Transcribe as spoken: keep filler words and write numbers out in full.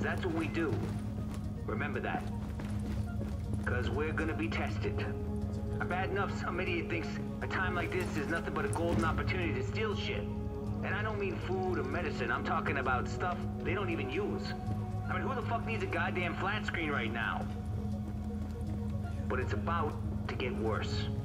that's what we do. Remember that. Because we're gonna be tested. Bad enough some idiot thinks a time like this is nothing but a golden opportunity to steal shit. And I don't mean food or medicine, I'm talking about stuff they don't even use. I mean, who the fuck needs a goddamn flat screen right now? But it's about to get worse.